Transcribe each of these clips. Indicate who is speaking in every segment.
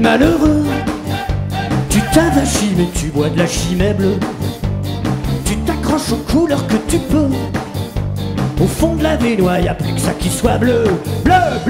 Speaker 1: malheureux. Tu t'avachis mais tu bois de la chimée bleue. Tu t'accroches aux couleurs que tu peux. Au fond de la baignoire, y'a plus que ça qui soit bleu. Bleu, bleu.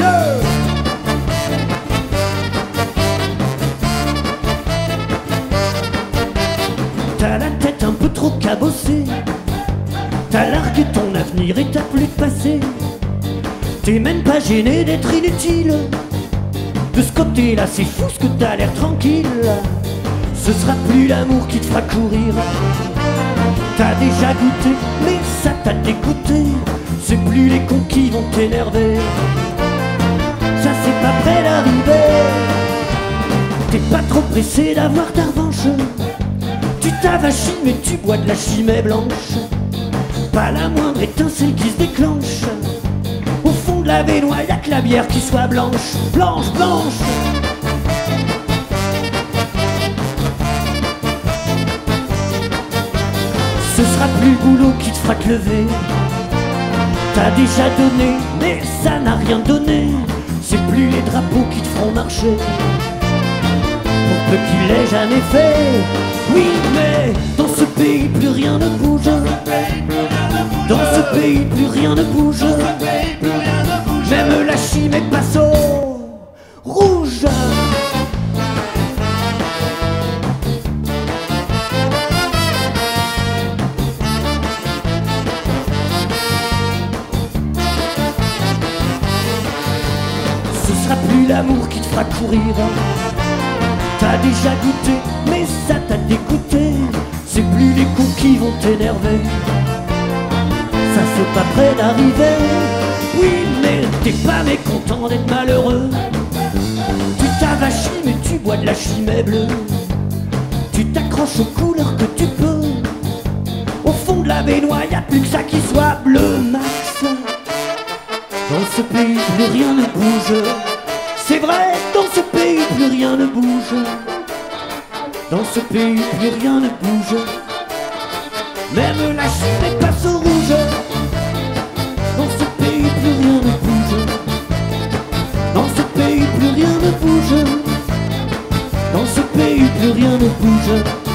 Speaker 1: T'as la tête un peu trop cabossée. T'as largué ton avenir et t'as plus de passé. T'es même pas gêné d'être inutile. De ce côté-là, c'est fou ce que t'as l'air tranquille. Ce sera plus l'amour qui te fera courir. T'as déjà goûté, mais ça t'a dégoûté. C'est plus les cons qui vont t'énerver. Ça c'est pas près d'arriver. T'es pas trop pressé d'avoir ta revanche. Tu t'avachis mais tu bois de la chimée blanche. Pas la moindre étincelle qui se déclenche. Au fond de la baignoire, y'a que la bière qui soit blanche. Blanche, blanche. Ce sera plus le boulot qui te fera te lever. T'as déjà donné, mais ça n'a rien donné. C'est plus les drapeaux qui te feront marcher. Pour peu qu'il l'ait jamais fait. Oui, mais dans ce pays plus rien ne bouge. Dans ce pays plus rien ne bouge. Même la chimée passe au rouge. Ce sera plus l'amour qui te fera courir. T'as déjà goûté, mais ça t'a dégoûté. C'est plus les coups qui vont t'énerver. Ça c'est pas près d'arriver. Oui, mais t'es pas mécontent d'être malheureux. Tu t'avachis, mais tu bois de la chimée bleue. Tu t'accroches aux couleurs que tu peux. Au fond de la baignoire, y'a plus que ça qui soit bleu, Max. Dans ce pays, plus rien ne bouge. C'est vrai, dans ce pays, plus rien ne bouge. Dans ce pays, plus rien ne bouge. Même la chimée passe au rouge. Dans ce pays, plus rien ne bouge. Dans ce pays, plus rien ne bouge. Dans ce pays, plus rien ne bouge.